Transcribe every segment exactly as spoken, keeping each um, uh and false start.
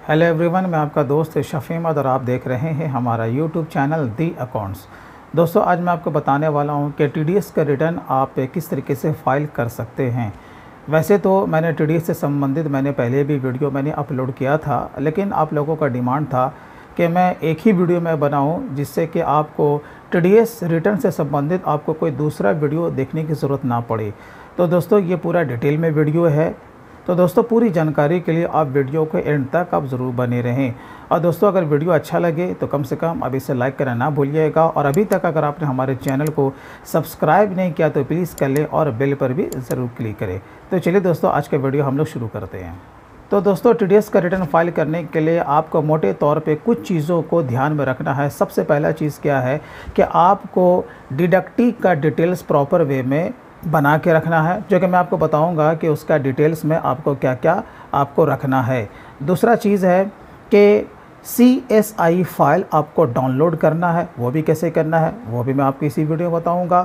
Hello everyone, मैं आपका दोस्त शफ़ी अहमद और आप देख रहे हैं हमारा यूट्यूब चैनल दी अकाउंट्स। दोस्तों, आज मैं आपको बताने वाला हूं कि टीडीएस का रिटर्न आप किस तरीके से फ़ाइल कर सकते हैं। वैसे तो मैंने टीडीएस से संबंधित मैंने पहले भी वीडियो मैंने अपलोड किया था, लेकिन आप लोगों का डिमांड था कि मैं एक ही वीडियो में बनाऊं जिससे कि आपको टीडीएस रिटर्न से संबंधित आपको कोई दूसरा वीडियो देखने की ज़रूरत ना पड़े। तो दोस्तों, ये पूरा डिटेल में वीडियो है। तो दोस्तों, पूरी जानकारी के लिए आप वीडियो को एंड तक आप ज़रूर बने रहें। और दोस्तों, अगर वीडियो अच्छा लगे तो कम से कम अब इसे लाइक करना ना भूलिएगा, और अभी तक अगर आपने हमारे चैनल को सब्सक्राइब नहीं किया तो प्लीज़ कर लें और बेल पर भी ज़रूर क्लिक करें। तो चलिए दोस्तों, आज का वीडियो हम लोग शुरू करते हैं। तो दोस्तों, टीडीएस का रिटर्न फाइल करने के लिए आपको मोटे तौर पे कुछ चीज़ों को ध्यान में रखना है। सबसे पहला चीज़ क्या है कि आपको डिडक्टिव का डिटेल्स प्रॉपर वे में बना के रखना है, जो कि मैं आपको बताऊंगा कि उसका डिटेल्स में आपको क्या क्या आपको रखना है। दूसरा चीज़ है कि सी एस आई फाइल आपको डाउनलोड करना है, वो भी कैसे करना है वो भी मैं आपको इसी वीडियो में बताऊंगा।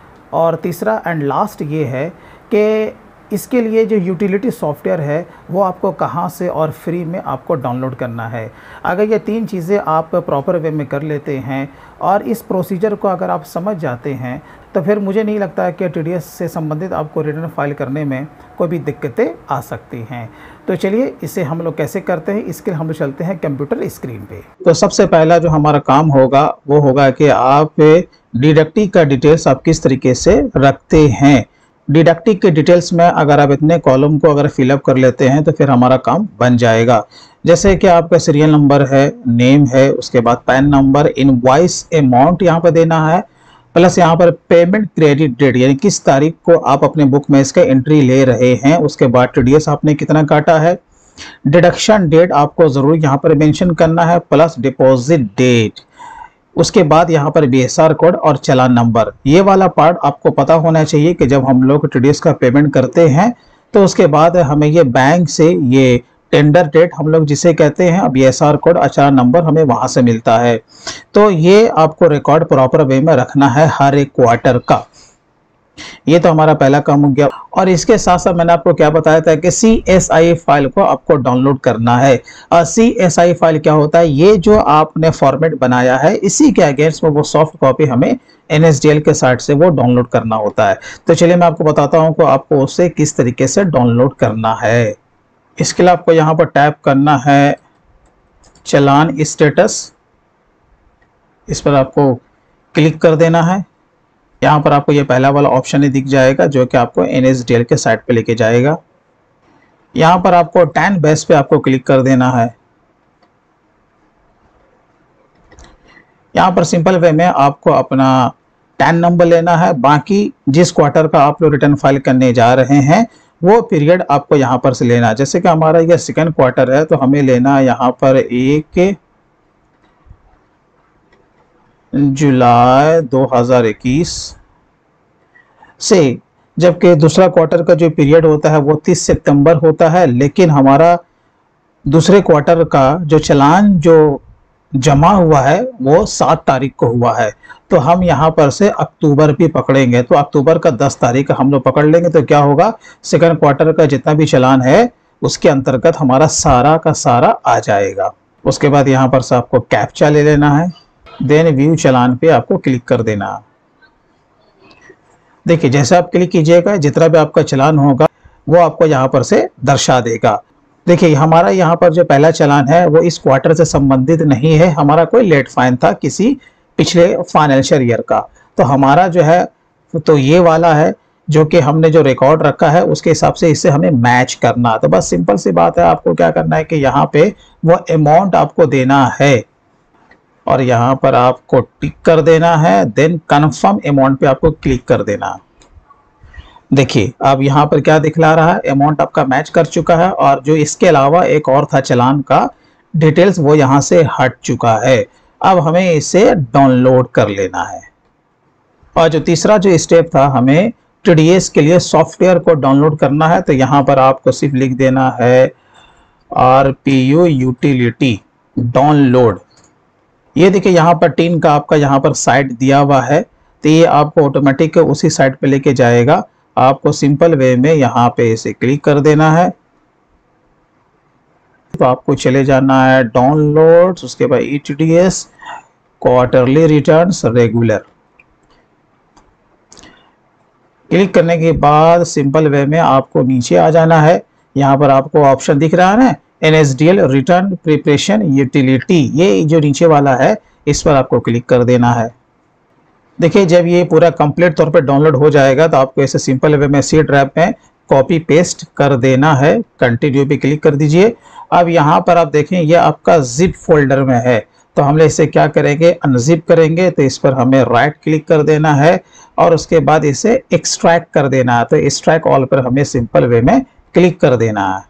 और तीसरा एंड लास्ट ये है कि इसके लिए जो यूटिलिटी सॉफ्टवेयर है वो आपको कहाँ से और फ्री में आपको डाउनलोड करना है। अगर ये तीन चीज़ें आप प्रॉपर वे में कर लेते हैं और इस प्रोसीजर को अगर आप समझ जाते हैं तो फिर मुझे नहीं लगता है कि टीडीएस से संबंधित आपको रिटर्न फाइल करने में कोई भी दिक्कतें आ सकती हैं। तो चलिए, इसे हम लोग कैसे करते हैं, इसके लिए हम लोग चलते हैं कंप्यूटर स्क्रीन पे। तो सबसे पहला जो हमारा काम होगा वो होगा कि आप डिडक्टिव का डिटेल्स आप किस तरीके से रखते हैं। डिडक्टिव के डिटेल्स में अगर आप इतने कॉलम को अगर फिलअप कर लेते हैं तो फिर हमारा काम बन जाएगा। जैसे कि आपका सीरियल नंबर है, नेम है, उसके बाद पैन नंबर, इनवॉइस अमाउंट यहाँ पर देना है, प्लस यहाँ पर पेमेंट क्रेडिट डेट यानी किस तारीख को आप अपने बुक में इसका एंट्री ले रहे हैं, उसके बाद टीडीएस आपने कितना काटा है, डिडक्शन डेट आपको जरूर यहाँ पर मेंशन करना है, प्लस डिपॉजिट डेट, उसके बाद यहाँ पर बीएसआर कोड और चालान नंबर। ये वाला पार्ट आपको पता होना चाहिए कि जब हम लोग टीडीएस का पेमेंट करते हैं तो उसके बाद हमें ये बैंक से ये टेंडर डेट हम लोग जिसे कहते हैं, बीएसआर कोड और चालान नंबर हमें वहां से मिलता है। तो ये आपको रिकॉर्ड प्रॉपर वे में रखना है हर एक क्वार्टर का। ये तो हमारा पहला काम हो गया। और इसके साथ साथ मैंने आपको क्या बताया था कि सी एस आई फाइल को आपको डाउनलोड करना है। और सी एस आई फाइल क्या होता है, ये जो आपने फॉर्मेट बनाया है इसी के अगेंस्ट में वो सॉफ्ट कॉपी हमें एन एस डी एल के साइट से वो डाउनलोड करना होता है। तो चलिए मैं आपको बताता हूँ कि आपको उसे किस तरीके से डाउनलोड करना है। इसके लिए आपको यहाँ पर टैप करना है चालान स्टेटस, इस पर आपको क्लिक कर देना है। यहाँ पर आपको ये पहला वाला ऑप्शन ही दिख जाएगा जो कि आपको एन एस डी एल के साइट पे लेके जाएगा। यहाँ पर आपको टेन बेस पे आपको क्लिक कर देना है। यहाँ पर सिंपल वे में आपको अपना टेन नंबर लेना है। बाकी जिस क्वार्टर का आप लोग रिटर्न फाइल करने जा रहे हैं वो पीरियड आपको यहाँ पर से लेना है। जैसे कि हमारा यह सेकेंड क्वार्टर है तो हमें लेना है यहाँ पर एक जुलाई दो हज़ार इक्कीस से, जबकि दूसरा क्वार्टर का जो पीरियड होता है वो तीस सितंबर होता है, लेकिन हमारा दूसरे क्वार्टर का जो चालान जो जमा हुआ है वो सात तारीख को हुआ है। तो हम यहाँ पर से अक्टूबर भी पकड़ेंगे, तो अक्टूबर का दस तारीख हम लोग पकड़ लेंगे। तो क्या होगा, सेकंड क्वार्टर का जितना भी चालान है उसके अंतर्गत हमारा सारा का सारा आ जाएगा। उसके बाद यहाँ पर से आपको कैप्चा ले लेना है, देन व्यू चालान पे आपको क्लिक कर देना। देखिए, जैसे आप क्लिक कीजिएगा जितना भी आपका चालान होगा वो आपको यहाँ पर से दर्शा देगा। देखिए, हमारा यहाँ पर जो पहला चालान है वो इस क्वार्टर से संबंधित नहीं है, हमारा कोई लेट फाइन था किसी पिछले फाइनेंशियल ईयर का। तो हमारा जो है तो ये वाला है जो कि हमने जो रिकॉर्ड रखा है उसके हिसाब से इसे हमें मैच करना। तो बस सिंपल सी बात है, आपको क्या करना है कि यहाँ पे वो अमाउंट आपको देना है और यहाँ पर आपको टिक कर देना है, देन कन्फर्म अमाउंट पे आपको क्लिक कर देना। देखिए, अब यहाँ पर क्या दिखला रहा है, अमाउंट आपका मैच कर चुका है। और जो इसके अलावा एक और था चालान का डिटेल्स वो यहाँ से हट चुका है। अब हमें इसे डाउनलोड कर लेना है। और जो तीसरा जो स्टेप था, हमें टीडीएस के लिए सॉफ्टवेयर को डाउनलोड करना है। तो यहाँ पर आपको सिर्फ लिख देना है R P U utility download. ये देखिए, यहाँ पर टीन का आपका यहाँ पर साइट दिया हुआ है, तो ये आपको ऑटोमेटिक उसी साइट पे लेके जाएगा। आपको सिंपल वे में यहाँ पे इसे क्लिक कर देना है। तो आपको चले जाना है डाउनलोड्स, उसके बाद E T D S quarterly returns regular. Click करने के बाद सिंपल वे में आपको नीचे आ जाना है। यहाँ पर आपको ऑप्शन दिख रहा है ना, N S D L return preparation utility, ये जो नीचे वाला है इस पर आपको क्लिक कर देना है। देखिए जब ये पूरा कंप्लीट तौर पे डाउनलोड हो जाएगा तो आपको ऐसे सिंपल वे में सी ड्राइव में कॉपी पेस्ट कर देना है। कंटिन्यू पे क्लिक कर दीजिए। अब यहाँ पर आप देखें ये आपका जिप फोल्डर में है, तो हम इसे क्या करेंगे, अनजिप करेंगे। तो इस पर हमें राइट क्लिक कर देना है और उसके बाद इसे एक्सट्रैक्ट कर देना है। तो एक्सट्रैक्ट ऑल पर हमें सिंपल वे में क्लिक कर देना है।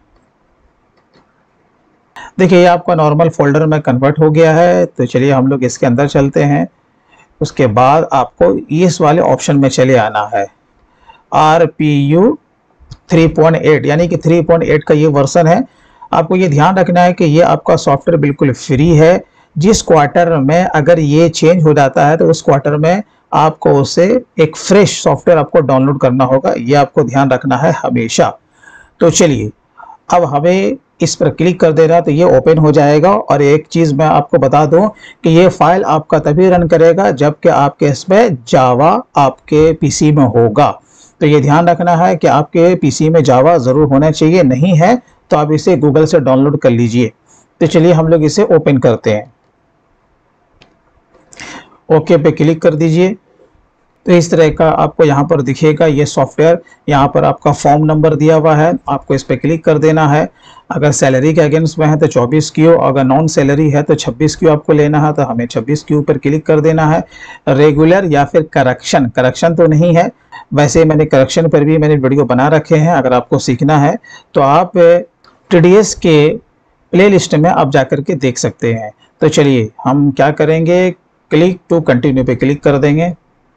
देखिए ये आपका नॉर्मल फोल्डर में कन्वर्ट हो गया है। तो चलिए हम लोग इसके अंदर चलते हैं। उसके बाद आपको इस वाले ऑप्शन में चले आना है, R P U three point eight, यानी कि थ्री पॉइंट एट का ये वर्जन है। आपको ये ध्यान रखना है कि ये आपका सॉफ्टवेयर बिल्कुल फ्री है। जिस क्वार्टर में अगर ये चेंज हो जाता है तो उस क्वार्टर में आपको उसे एक फ्रेश सॉफ्टवेयर आपको डाउनलोड करना होगा, ये आपको ध्यान रखना है हमेशा। तो चलिए अब हमें इस पर क्लिक कर देना, तो ये ओपन हो जाएगा। और एक चीज़ मैं आपको बता दूं कि ये फाइल आपका तभी रन करेगा जबकि आपके इसमें जावा आपके पीसी में होगा। तो ये ध्यान रखना है कि आपके पीसी में जावा ज़रूर होना चाहिए, नहीं है तो आप इसे गूगल से डाउनलोड कर लीजिए। तो चलिए हम लोग इसे ओपन करते हैं। ओके पे क्लिक कर दीजिए। तो इस तरह का आपको यहाँ पर दिखेगा ये सॉफ्टवेयर। यहाँ पर आपका फॉर्म नंबर दिया हुआ है, आपको इस पर क्लिक कर देना है। अगर सैलरी के अगेंस्ट में है तो चौबीस क्यू, अगर नॉन सैलरी है तो छब्बीस क्यू आपको लेना है, तो हमें छब्बीस क्यू पर क्लिक कर देना है। रेगुलर या फिर करेक्शन, करेक्शन तो नहीं है, वैसे मैंने करेक्शन पर भी मैंने वीडियो बना रखे हैं। अगर आपको सीखना है तो आप टी डी एस के प्ले लिस्ट में आप जाकर के देख सकते हैं। तो चलिए हम क्या करेंगे, क्लिक टू कंटिन्यू पे क्लिक कर देंगे।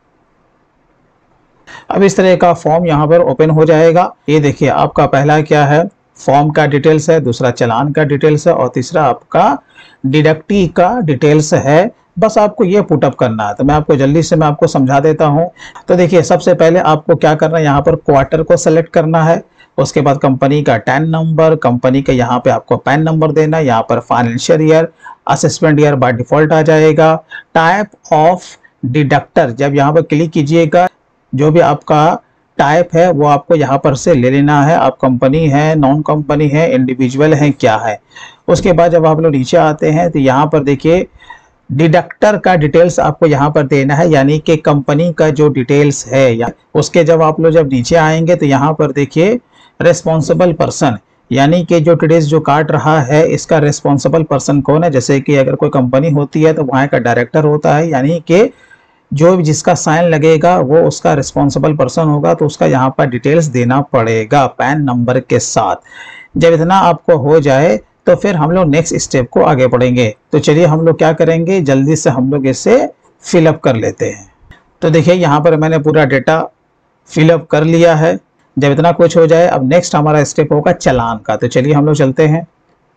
अब इस तरह का फॉर्म यहाँ पर ओपन हो जाएगा। ये देखिए आपका पहला क्या है, फॉर्म का डिटेल्स है, दूसरा चालान का डिटेल्स है और तीसरा आपका डिडक्टी का डिटेल्स है। बस आपको ये पुटअप करना है। तो मैं आपको जल्दी से मैं आपको समझा देता हूँ। तो देखिए सबसे पहले आपको क्या करना है, यहाँ पर क्वार्टर को सेलेक्ट करना है। उसके बाद कंपनी का टैन नंबर, कंपनी का यहाँ पे आपको पैन नंबर देना है। यहाँ पर financial year, assessment year by default आ जाएगा। टाइप ऑफ डिडक्टर, जब यहाँ पर क्लिक कीजिएगा जो भी आपका टाइप है वो आपको यहाँ पर से ले लेना है। आप कंपनी है, नॉन कंपनी है, इंडिविजुअल है, क्या है। उसके बाद जब आप लोग नीचे आते हैं तो यहाँ पर देखिए डिडक्टर का डिटेल्स आपको यहाँ पर देना है, यानी कि कंपनी का जो डिटेल्स है। या उसके जब आप लोग जब नीचे आएंगे तो यहाँ पर देखिए रेस्पॉन्सिबल पर्सन, यानी कि जो टी डी एस जो काट रहा है इसका रेस्पॉन्सिबल पर्सन कौन है। जैसे कि अगर कोई कंपनी होती है तो वहाँ का डायरेक्टर होता है, यानी कि जो भी जिसका साइन लगेगा वो उसका रिस्पॉन्सिबल पर्सन होगा। तो उसका यहाँ पर डिटेल्स देना पड़ेगा पैन नंबर के साथ। जब इतना आपको हो जाए तो फिर हम लोग नेक्स्ट स्टेप को आगे बढ़ेंगे। तो चलिए हम लोग क्या करेंगे, जल्दी से हम लोग इसे फिलअप कर लेते हैं। तो देखिए यहाँ पर मैंने पूरा डेटा फिलअप कर लिया है। जब इतना कुछ हो जाए अब नेक्स्ट हमारा स्टेप होगा चालान का। तो चलिए हम लोग चलते हैं।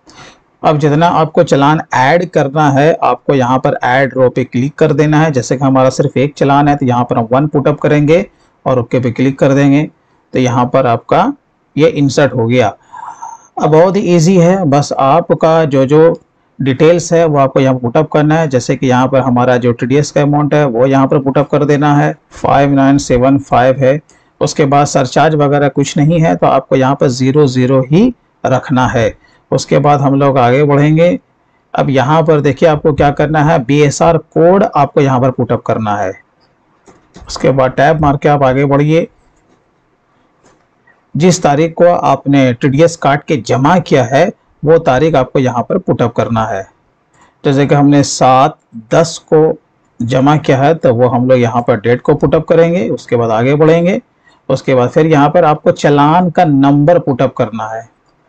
अब जितना आपको चालान ऐड करना है आपको यहाँ पर ऐड रो पे क्लिक कर देना है। जैसे कि हमारा सिर्फ एक चालान है तो यहाँ पर हम वन पुटअप करेंगे और ओके पे क्लिक कर देंगे। तो यहाँ पर आपका ये इंसर्ट हो गया। अब बहुत ही ईजी है, बस आपका जो जो डिटेल्स है वो आपको यहाँ पुटअप करना है। जैसे कि यहाँ पर हमारा जो टी डी एस का अमाउंट है वो यहाँ पर पुटअप कर देना है, फाइव नाइन सेवन फाइव है। उसके बाद सरचार्ज वगैरह कुछ नहीं है तो आपको यहाँ पर ज़ीरो ज़ीरो ही रखना है। उसके बाद हम लोग आगे बढ़ेंगे। अब यहाँ पर देखिए आपको क्या करना है, बी एस आर कोड आपको यहाँ पर पुटअप करना है। उसके बाद टैब मार के आप आगे बढ़िए। जिस तारीख को आपने टी डी एस काट के जमा किया है वो तारीख आपको यहाँ पर पुटअप करना है। जैसे कि हमने सात दस को जमा किया है तो वो हम लोग यहाँ पर डेट को पुटअप करेंगे। उसके बाद आगे बढ़ेंगे। उसके बाद फिर यहाँ पर आपको चालान का नंबर पुटअप करना है।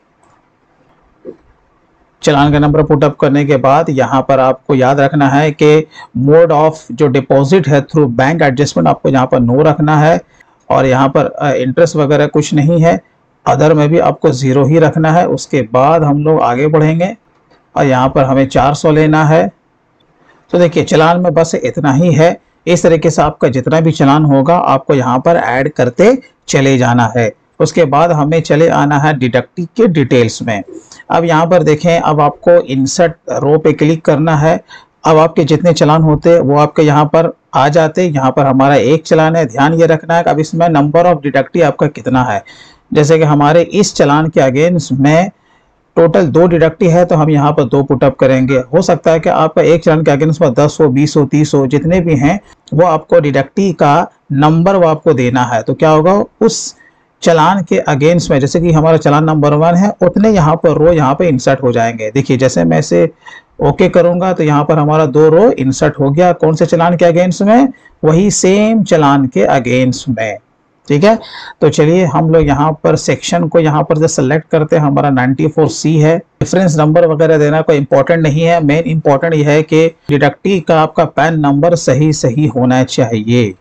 चालान का नंबर पुटअप करने के बाद यहाँ पर आपको याद रखना है कि मोड ऑफ जो डिपॉजिट है थ्रू बैंक एडजस्टमेंट आपको यहाँ पर नो रखना है। और यहाँ पर इंटरेस्ट वगैरह कुछ नहीं है, अदर में भी आपको ज़ीरो ही रखना है। उसके बाद हम लोग आगे बढ़ेंगे और यहाँ पर हमें चार सौ लेना है। तो देखिए चालान में बस इतना ही है। इस तरीके से आपका जितना भी चालान होगा आपको यहाँ पर ऐड करते चले जाना है। उसके बाद हमें चले आना है डिडक्टी के डिटेल्स में। अब यहाँ पर देखें, अब आपको इंसर्ट रो पे क्लिक करना है। अब आपके जितने चालान होते हैं वो आपके यहाँ पर आ जाते हैं। यहाँ पर हमारा एक चालान है, ध्यान ये रखना है कि अब इसमें नंबर ऑफ डिडक्टी आपका कितना है। जैसे कि हमारे इस चालान के अगेंस्ट में टोटल दो डिडक्टी है तो हम यहाँ पर दो पुटअप करेंगे। हो सकता है कि आपका एक चालान के अगेंस्ट में दस हो, बीस हो, तीस हो, जितने भी हैं वो आपको डिडक्टी का नंबर वो आपको देना है। तो क्या होगा, उस चालान के अगेंस्ट में जैसे कि हमारा चालान नंबर वन है उतने यहाँ पर रो यहाँ पे इंसर्ट हो जाएंगे। देखिए जैसे मैं इसे ओके करूंगा तो यहाँ पर हमारा दो रो इंसर्ट हो गया। कौन से चालान के अगेंस्ट में? वही सेम चालान के अगेंस्ट में। ठीक है, तो चलिए हम लोग यहाँ पर सेक्शन को यहाँ पर जो सेलेक्ट करते हैं, हमारा नाइन्टी फोर सी है। रेफरेंस नंबर वगैरह देना कोई इंपॉर्टेंट नहीं है, मेन इंपॉर्टेंट यह है कि डिडक्टी का आपका पैन नंबर सही सही होना चाहिए।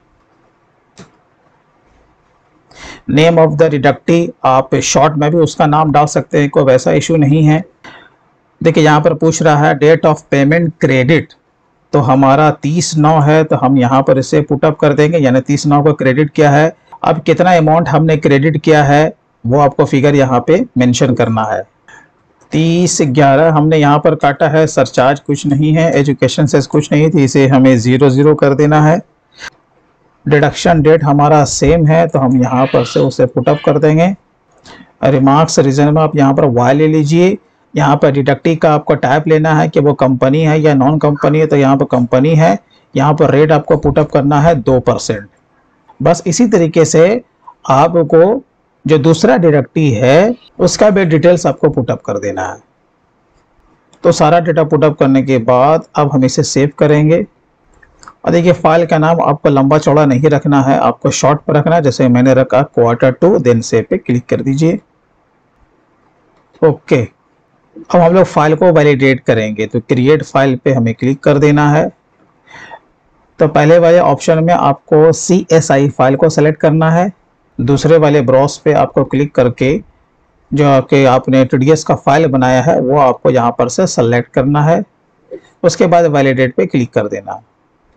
नेम ऑफ द डिडक्टी आप शॉर्ट में भी उसका नाम डाल सकते हैं, कोई वैसा इशू नहीं है। देखिए यहाँ पर पूछ रहा है डेट ऑफ पेमेंट क्रेडिट, तो हमारा तीस नौ है तो हम यहाँ पर इसे पुटअप कर देंगे, यानी तीस नौ को क्रेडिट किया है। अब कितना अमाउंट हमने क्रेडिट किया है वो आपको फिगर यहाँ पे मेंशन करना है। तीस ग्यारह हमने यहाँ पर काटा है, सरचार्ज कुछ नहीं है, एजुकेशन सेस कुछ नहीं थी, इसे हमें ज़ीरो ज़ीरो कर देना है। डिडक्शन डेट हमारा सेम है तो हम यहाँ पर से उसे पुटअप कर देंगे। रिमार्क्स रीजन में आप यहाँ पर वाई ले लीजिए। यहाँ पर डिडक्टी का आपको टाइप लेना है कि वो कंपनी है या नॉन कंपनी है, तो यहाँ पर कंपनी है। यहाँ पर रेट आपको पुटअप करना है दो परसेंट। बस इसी तरीके से आपको जो दूसरा डिडक्टी है उसका भी डिटेल्स आपको पुटअप कर देना है। तो सारा डेटा पुटअप करने के बाद अब हम इसे सेव करेंगे। और देखिए फाइल का नाम आपको लंबा चौड़ा नहीं रखना है, आपको शॉर्ट पर रखना है। जैसे मैंने रखा क्वार्टर टू, देन सेव पे क्लिक कर दीजिए। ओके, अब हम लोग फाइल को वैलिडेट करेंगे तो क्रिएट फाइल पे हमें क्लिक कर देना है। तो पहले वाले ऑप्शन में आपको सी एस आई फाइल को सेलेक्ट करना है। दूसरे वाले ब्राउज पे आपको क्लिक करके जो कि आपने टी डी एस का फाइल बनाया है वो आपको यहाँ पर से सेलेक्ट करना है। उसके बाद वैलिडेट पे क्लिक कर देना है।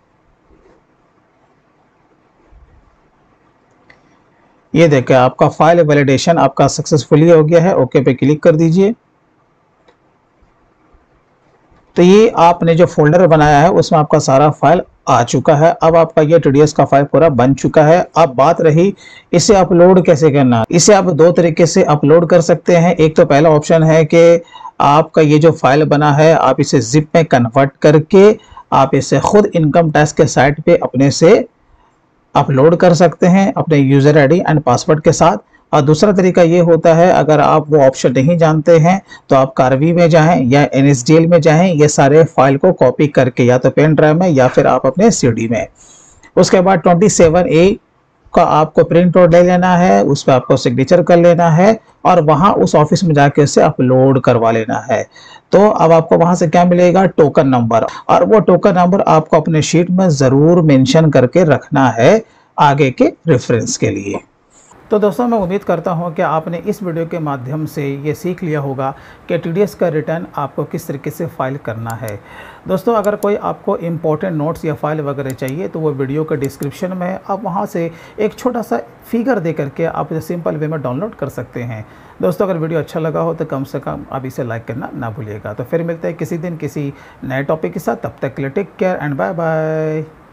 ये देखिए आपका फाइल वैलिडेशन आपका सक्सेसफुली हो गया है। ओके पे क्लिक कर दीजिए। तो ये आपने जो फोल्डर बनाया है उसमें आपका सारा फाइल आ चुका है। अब आपका ये टी डी एस का फाइल पूरा बन चुका है। अब बात रही इसे अपलोड कैसे करना। इसे आप दो तरीके से अपलोड कर सकते हैं। एक तो पहला ऑप्शन है कि आपका ये जो फाइल बना है आप इसे जिप में कन्वर्ट करके आप इसे खुद इनकम टैक्स के साइट पे अपने से अपलोड कर सकते हैं अपने यूज़र आईडी एंड पासवर्ड के साथ। और दूसरा तरीका ये होता है, अगर आप वो ऑप्शन नहीं जानते हैं तो आप कारवी में जाएं या एन एस डी एल में जाएं, ये सारे फाइल को कॉपी करके या तो पेन ड्राइव में या फिर आप अपने सी डी में। उसके बाद ट्वेंटी सेवन ए का आपको प्रिंट आउट ले लेना है, उस पर आपको सिग्नेचर कर लेना है और वहाँ उस ऑफिस में जाके उसे अपलोड करवा लेना है। तो अब आपको वहाँ से क्या मिलेगा, टोकन नंबर, और वो टोकन नंबर आपको अपने शीट में ज़रूर मेंशन करके रखना है आगे के रेफरेंस के लिए। तो दोस्तों मैं उम्मीद करता हूं कि आपने इस वीडियो के माध्यम से ये सीख लिया होगा कि टी डी एस का रिटर्न आपको किस तरीके से फाइल करना है। दोस्तों अगर कोई आपको इम्पोर्टेंट नोट्स या फाइल वगैरह चाहिए तो वो वीडियो के डिस्क्रिप्शन में आप वहां से एक छोटा सा फिगर दे करके आप इसे सिंपल वे में डाउनलोड कर सकते हैं। दोस्तों अगर वीडियो अच्छा लगा हो तो कम से कम आप इसे लाइक करना ना भूलिएगा। तो फिर मिलते हैं किसी दिन किसी नए टॉपिक के साथ, तब तक के लिए take care and bye bye.